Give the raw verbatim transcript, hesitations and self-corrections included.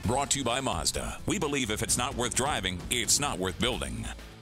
Brought to you by Mazda. We believe if it's not worth driving, it's not worth building.